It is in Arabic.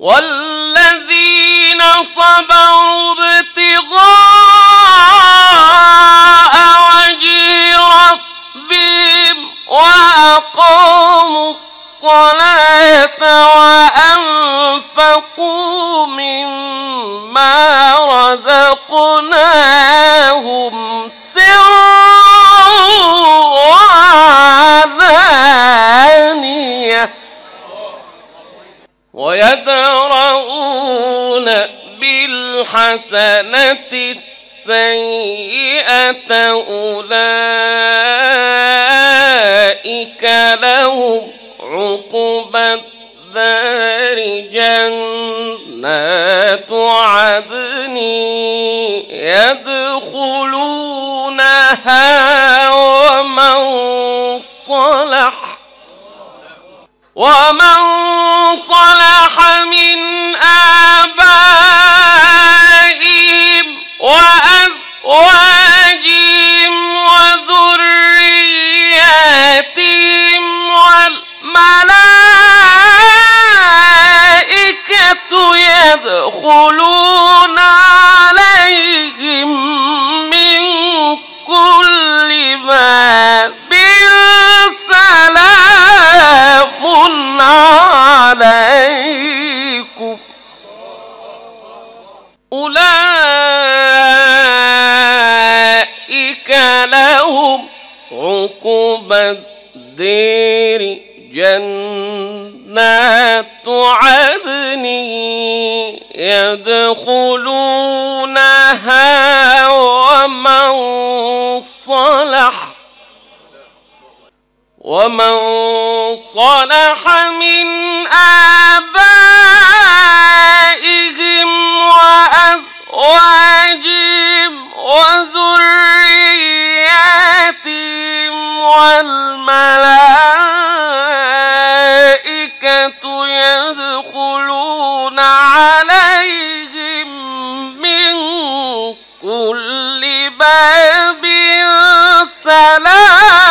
والذين صبروا ابتغاء وجه ربهم وأقاموا الصلاة وأنفقوا مما رزقناهم سرا وعلانية ويدرؤون بالحسنة السيئة أولئك لهم عقبى الدار جنات عدن يدخلونها ومن صلح من آبائهم وأزواجهم وذرياتهم والملائكة يدخلون عليهم من كل باب سلام عليكم أولئك لهم عقبى الدار جنات عدن يدخلونها ومن صلح من آبائهم وأزواجهم وذرياتهم والملائكة يدخلون عليهم من كل باب سلام